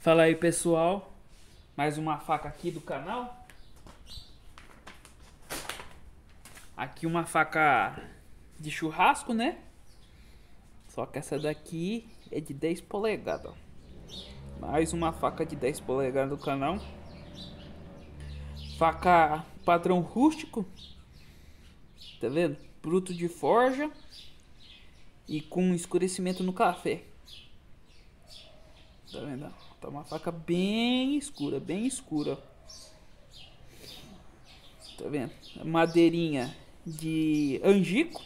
Fala aí, pessoal, mais uma faca aqui do canal. Aqui uma faca de churrasco, né? Só que essa daqui é de 10 polegadas, ó. Mais uma faca de 10 polegadas do canal. Faca padrão rústico, tá vendo? Bruto de forja e com escurecimento no café. Tá vendo? Tá uma faca bem escura, bem escura. Tá vendo? Madeirinha de angico.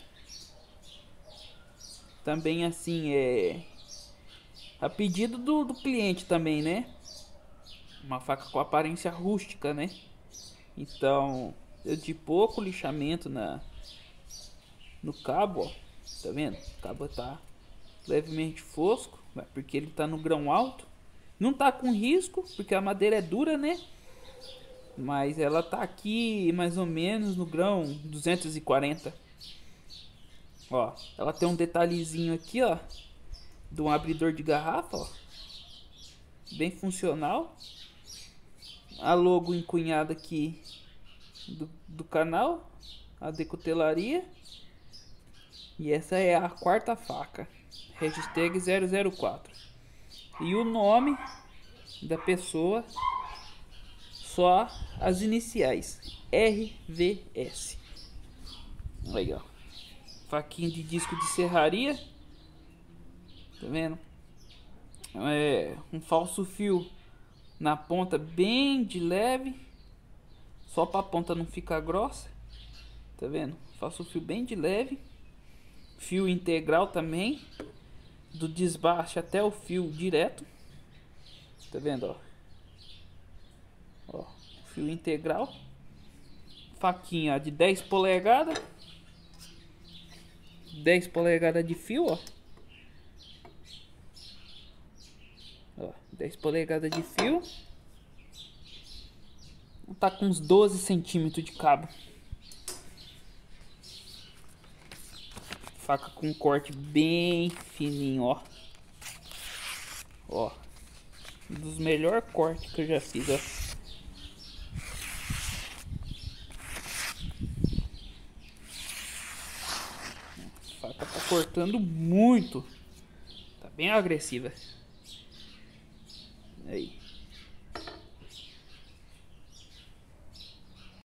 Também assim é a pedido do cliente também, né? Uma faca com aparência rústica, né? Então eu de pouco lixamento no cabo, ó. Tá vendo? O cabo tá levemente fosco, porque ele tá no grão alto. Não tá com risco, porque a madeira é dura, né? Mas ela tá aqui mais ou menos no grão 240. Ó, ela tem um detalhezinho aqui, ó, de um abridor de garrafa, ó, bem funcional. A logo encunhada aqui do canal, a decutelaria. E essa é a quarta faca, Registeg 004. E o nome da pessoa, só as iniciais, RVS. Legal. Faquinha de disco de serraria. Tá vendo? É um falso fio na ponta bem de leve, só para a ponta não ficar grossa. Tá vendo? Falso fio bem de leve. Fio integral também, do desbaste até o fio direto. Tá vendo, ó? Ó, fio integral. Faquinha de 10 polegadas. 10 polegadas de fio, ó. Ó, 10 polegadas de fio. Tá com uns 12 centímetros de cabo. Faca com corte bem fininho, ó. Ó, um dos melhores cortes que eu já fiz, ó. A faca tá cortando muito. Tá bem agressiva.